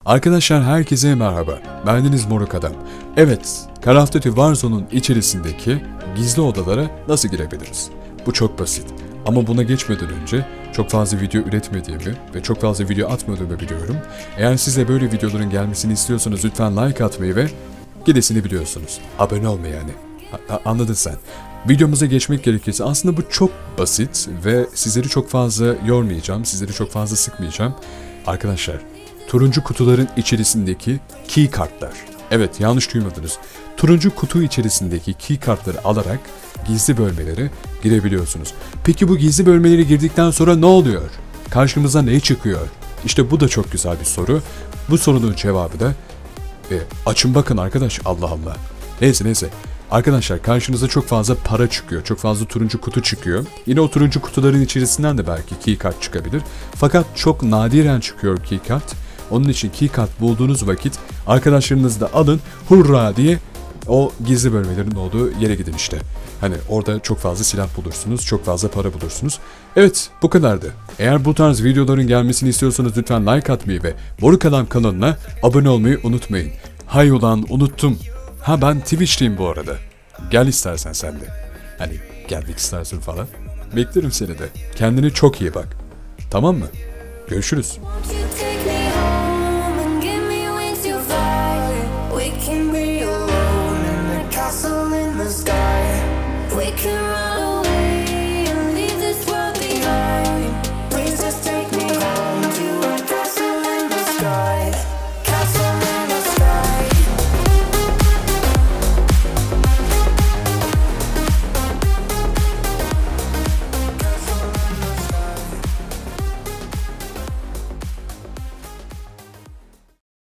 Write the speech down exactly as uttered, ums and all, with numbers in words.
Arkadaşlar herkese merhaba, bendeniz Moruk Adam. Evet, Call of Duty Warzone'un içerisindeki gizli odalara nasıl girebiliriz? Bu çok basit. Ama buna geçmeden önce çok fazla video üretmediğimi ve çok fazla video atmadığımı biliyorum. Eğer siz de böyle videoların gelmesini istiyorsanız lütfen like atmayı ve gidesini biliyorsunuz. Abone olmayı yani. Ha, anladın sen. Videomuza geçmek gerekirse aslında bu çok basit ve sizleri çok fazla yormayacağım, sizleri çok fazla sıkmayacağım. Arkadaşlar, turuncu kutuların içerisindeki key kartlar. Evet, yanlış duymadınız. Turuncu kutu içerisindeki key kartları alarak gizli bölmelere girebiliyorsunuz. Peki bu gizli bölmelere girdikten sonra ne oluyor? Karşımıza ne çıkıyor? İşte bu da çok güzel bir soru. Bu sorunun cevabı da e, açın bakın arkadaş, Allah Allah. Neyse neyse. Arkadaşlar karşınıza çok fazla para çıkıyor. Çok fazla turuncu kutu çıkıyor. Yine o turuncu kutuların içerisinden de belki keycard çıkabilir. Fakat çok nadiren çıkıyor keycard. Onun için keycard bulduğunuz vakit arkadaşlarınızı da alın, hurra diye o gizli bölmelerin olduğu yere gidin işte. Hani orada çok fazla silah bulursunuz, çok fazla para bulursunuz. Evet, bu kadardı. Eğer bu tarz videoların gelmesini istiyorsanız lütfen like atmayı ve Moruk Adam kanalına abone olmayı unutmayın. Hay ulan unuttum. Ha ben Twitch'teyim bu arada. Gel istersen sen de. Hani gelmek istersin falan. Beklerim seni de. Kendine çok iyi bak. Tamam mı? Görüşürüz.